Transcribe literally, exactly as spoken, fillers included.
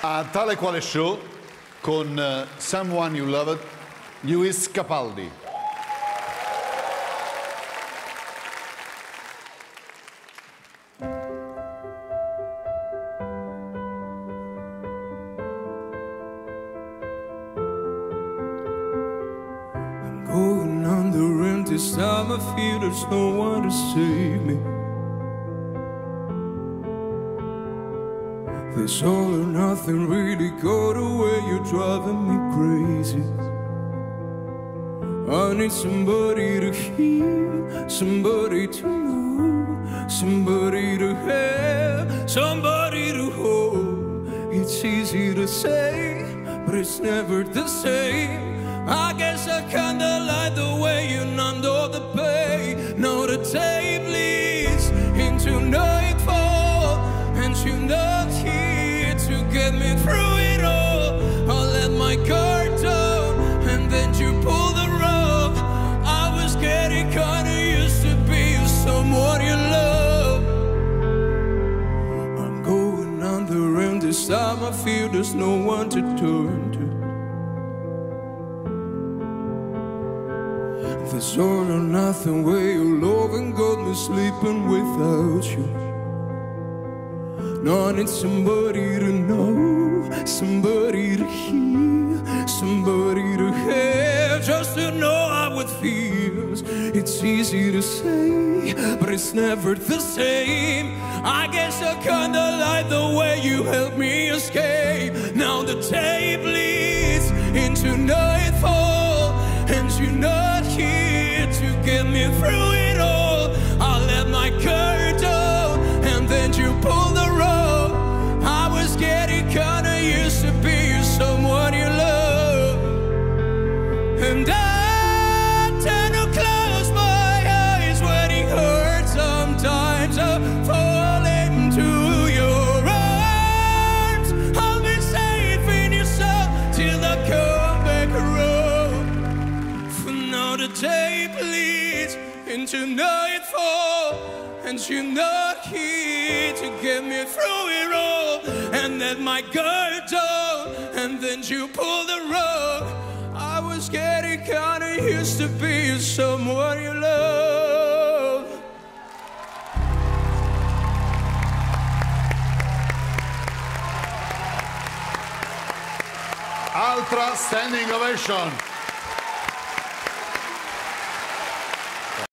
A Tale Quale Show con uh, Someone You Loved, Lewis Capaldi. I'm going under, and this time I feel there's no one to save me. This all or nothing really got away, you're driving me crazy. I need somebody to hear, somebody to know, somebody to have, somebody to hold. It's easy to say, but it's never the same. I guess I kinda like the way you numbed all the pain. Now the day bleeds into nightfall, and you're not here to get me through it all. I let my guard down, and then you pulled the rug. I was getting kinda used to being someone you love. I'm going under, and this time I feel there's no one to turn to. This all or nothing way of loving got me sleeping without you. Now I need somebody to know, somebody to hear, somebody to have, just to know how it feels. It's easy to say, but it's never the same. I guess I kinda like the way you helped me escape. Now the day bleeds into nightfall, and you're not here to get me through it all. I let my guard down, and then you pulled the rug. I was getting kinda used to being someone you love, and I tend to close my eyes when it hurts. Sometimes I fall into your arms. I'll be safe in your soul till I come back around. For now the day bleeds into nightfall, and you're not here to get me through it all. And then my guard down, and then you pull the rug. I was getting kinda used to being someone you love. Altra standing ovation